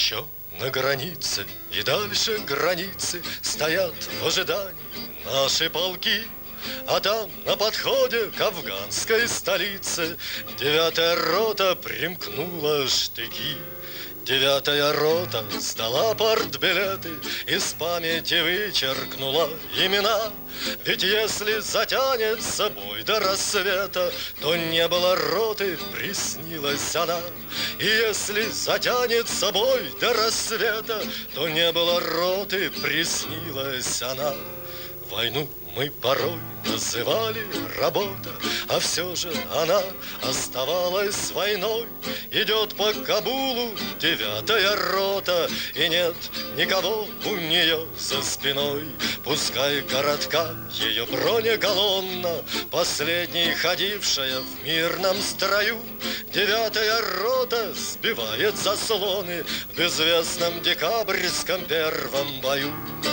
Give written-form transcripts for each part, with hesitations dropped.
Еще на границе и дальше границы стоят в ожидании наши полки. А там на подходе к афганской столице 9-я рота примкнула штыки. 9-я рота сдала партбилеты, из памяти вычеркнула имена. Ведь если затянется бой до рассвета, то не было роты, приснилась она. И если затянется бой до рассвета, то не было роты, приснилась она. Войну мы порой называли работа, а все же она оставалась войной. Идет по Кабулу 9-я рота, и нет никого у нее за спиной. Пускай коротка ее бронеколонна, последней ходившая в мирном строю, 9-я рота сбивает заслоны в безвестном декабрьском первом бою.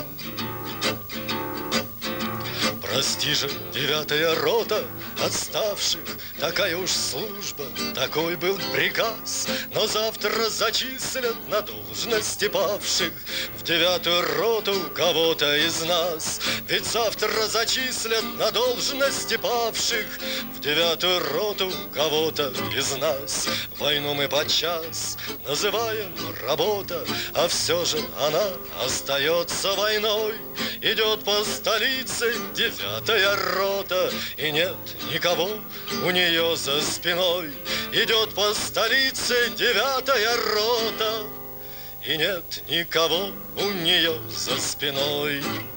Прости же, 9-я рота отставших, такая уж служба, такой был приказ. Но завтра зачислят на должности павших в 9-ю роту кого-то из нас. Ведь завтра зачислят на должности павших в 9-ю роту кого-то из нас. Войну мы подчас называем работа, а все же она остается войной. Идет по столице 9-я рота, и нет никого у нее за спиной. Идет по столице 9-я рота, и нет никого у нее за спиной.